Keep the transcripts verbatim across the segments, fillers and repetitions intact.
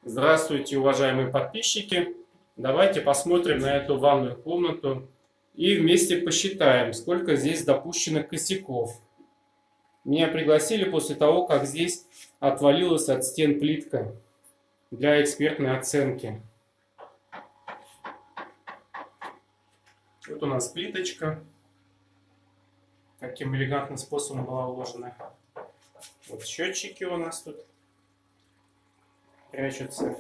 Здравствуйте, уважаемые подписчики! Давайте посмотрим на эту ванную комнату и вместе посчитаем, сколько здесь допущено косяков. Меня пригласили после того, как здесь отвалилась от стен плитка для экспертной оценки. Вот у нас плиточка. Таким элегантным способом была уложена. Вот счетчики у нас тут прячутся.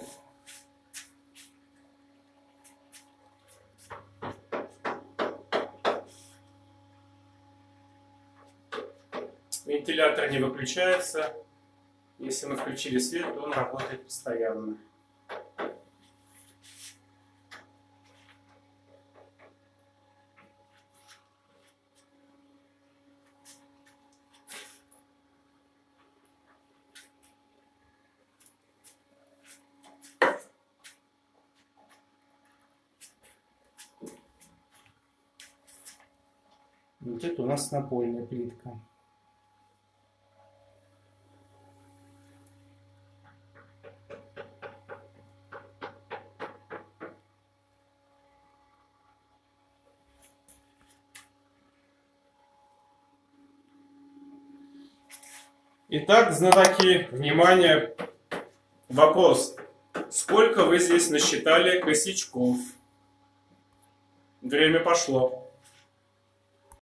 Вентилятор не выключается. Если мы включили свет, то он работает постоянно. Вот это у нас напольная плитка. Итак, знатоки, внимание, вопрос. Сколько вы здесь насчитали косячков? Время пошло.